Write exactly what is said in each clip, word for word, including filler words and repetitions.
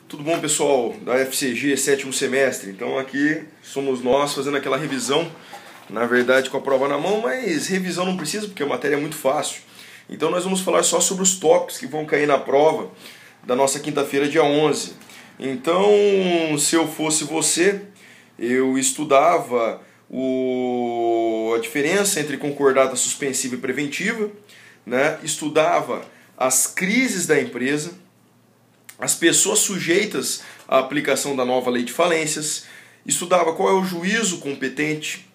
Tudo bom, pessoal da F C G, sétimo semestre? Então aqui somos nós fazendo aquela revisão, na verdade com a prova na mão, mas revisão não precisa porque a matéria é muito fácil. Então nós vamos falar só sobre os tópicos que vão cair na prova da nossa quinta-feira, dia onze. Então, se eu fosse você, eu estudava o... a diferença entre concordata suspensiva e preventiva, né? Estudava as crises da empresa, as pessoas sujeitas à aplicação da nova lei de falências, estudava qual é o juízo competente,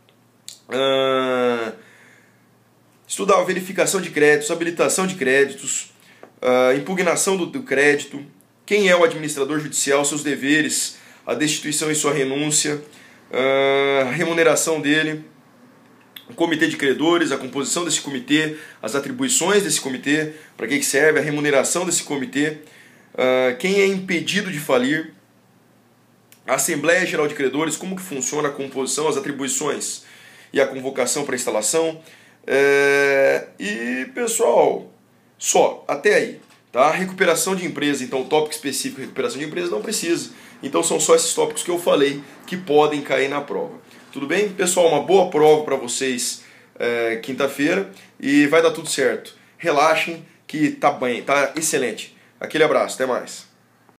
uh, estudava verificação de créditos, habilitação de créditos, uh, impugnação do, do crédito, quem é o administrador judicial, seus deveres, a destituição e sua renúncia, uh, a remuneração dele, o comitê de credores, a composição desse comitê, as atribuições desse comitê, para que serve, a remuneração desse comitê, Uh, quem é impedido de falir, a Assembleia Geral de Credores, como que funciona a composição, as atribuições e a convocação para instalação. É... E, pessoal, só, até aí. Tá? Recuperação de empresa, então o tópico específico de recuperação de empresa não precisa. Então são só esses tópicos que eu falei que podem cair na prova. Tudo bem? Pessoal, uma boa prova para vocês é, quinta-feira e vai dar tudo certo. Relaxem que tá bem, tá excelente. Aquele abraço, até mais.